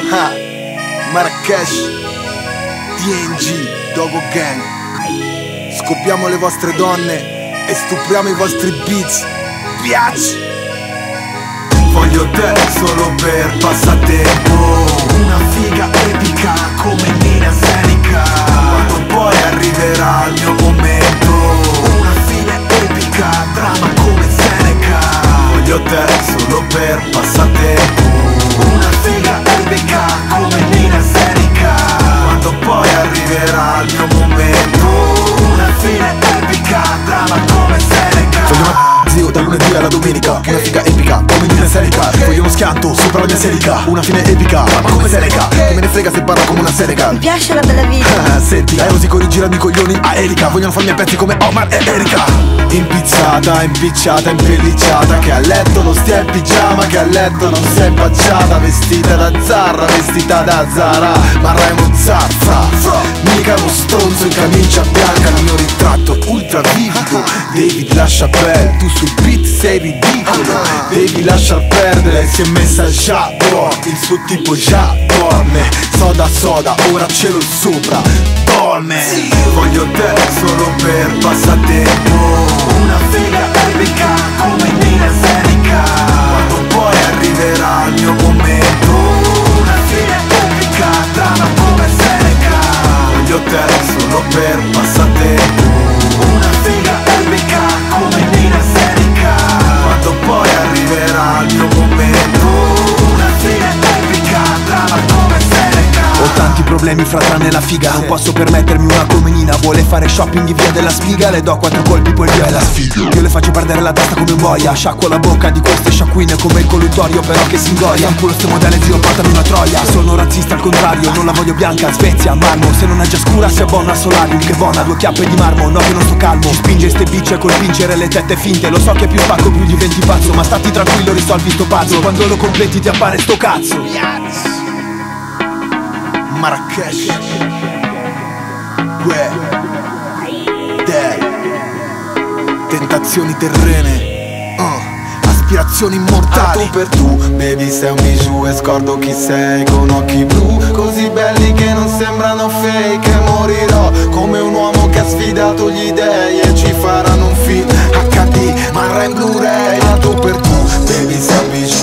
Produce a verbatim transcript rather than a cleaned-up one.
Ha, Marrakesh, D N G, Dogo Gang. Scopiamo le vostre donne e stupriamo i vostri beats. Piace. Voglio te solo per passatempo, una figa epica come Nina Seneca. Quando poi arriverà il mio momento, una fine epica, drama come Seneca. Voglio te solo per passatempo, una figa epica come Nina Seneca. Quando poi arriverà il mio momento, una fine epica, drama come Seneca. Voglio una zio dal lunedì alla domenica, una figa epica come Nina Seneca. Voglio uno schianto sopra la mia Seneca, una fine epica, drama come Seneca. Che me ne frega se parla come una Seneca. Mi piace la bella vita. Senti, dai rosico rigirando i coglioni a Erika. Vogliono farmi a pezzi come Omar e Erika. Impizzata, impicciata, impellicciata, che a letto non stia in pigiama, che a letto non sei baciata. Vestita da Zarra, vestita da Zara, ma rai uno zarza, mica uno stronzo in camicia bianca. Il mio ritratto ultra vivido, David LaChapelle, tu sul beat sei ridicolo. Devi lasciar perdere, si è messa già dorme, il suo tipo già dorme. Soda soda, ora ce l'ho sopra, dorme. Voglio te solo per passatempo, una figa epica come Nina Seneca. Quando poi arriverà il mio momento, una fine epica, drama come Seneca. Voglio te solo per passatempo, una figa epica come Nina Seneca. Quando poi arriverà il mio momento, una fine epica, drama come Seneca. Ho tanti problemi fra tranne la figa, non posso permettermi una come Nina. Vuole fare shopping in via della Spiga, le do quattro colpi poi via è la sfiga. Io le faccio perdere la testa come un boia, sciacquo la bocca di queste sciacquine come il colluttorio però che si ingoia. Fanculo ste modelle zio, portami una troia. Sono razzista al contrario, non la voglio bianca, Svezia, marmo. Se non è già scura si abbona al solarium, che buona, due chiappe di marmo, no che non sto calmo. Ci spinge ste bicce col vincere le tette finte, lo so che più spacco più diventi pazzo, ma stati tranquillo, risolvi sto puzzle. Quando lo completi ti appare sto cazzo. Marrakesh, Gue, Dei, tentazioni terrene, uh, aspirazioni immortali. Ah, tu per tu, baby sei un bijou e scordo chi sei con occhi blu, così belli che non sembrano fake. E morirò come un uomo che ha sfidato gli dei e ci faranno un film acca di, ma in Blu-ray. Ah, tu per tu, baby sei un bijou